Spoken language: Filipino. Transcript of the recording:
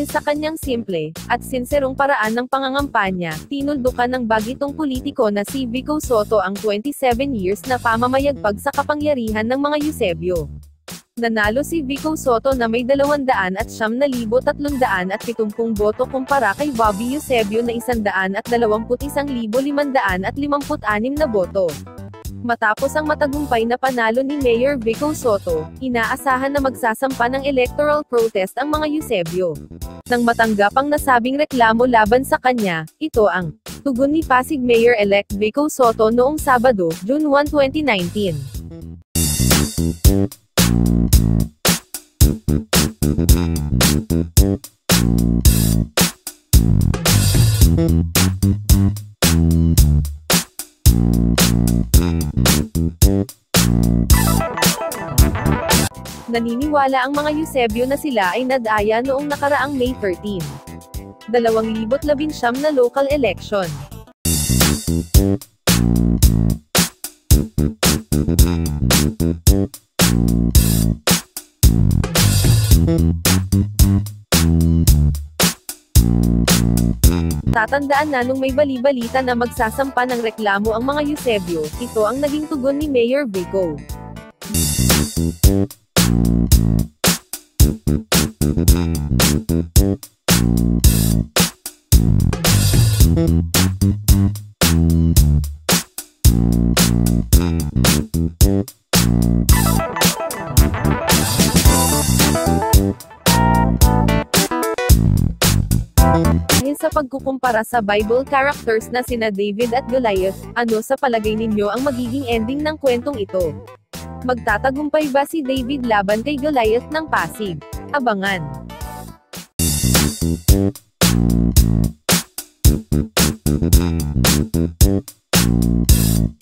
Dahil sa kanyang simple, at sinserong paraan ng pangangampanya, tinuldukan ng bagitong politiko na si Vico Sotto ang 27 years na pamamayagpag sa kapangyarihan ng mga Eusebio. Nanalo si Vico Sotto na may 209,370 boto kumpara kay Bobby Eusebio na 121,556 na boto. Matapos ang matagumpay na panalo ni Mayor Vico Sotto, inaasahan na magsasampa ng electoral protest ang mga Eusebio. Nang matanggap ang nasabing reklamo laban sa kanya, ito ang tugon ni Pasig Mayor-Elect Vico Sotto noong Sabado, June 1, 2019. Naniniwala ang mga Eusebio na sila ay nadaya noong nakaraang May 13, 2019 na local election. Tatandaan na nung may bali-balita na magsasampa ng reklamo ang mga Eusebio, ito ang naging tugon ni Mayor Vico. Dahil sa pagkukumpara sa Bible characters na sina David at Goliath, ano sa palagay ninyo ang magiging ending ng kwentong ito? Magtatagumpay ba si David laban kay Goliath ng Pasig? Abangan!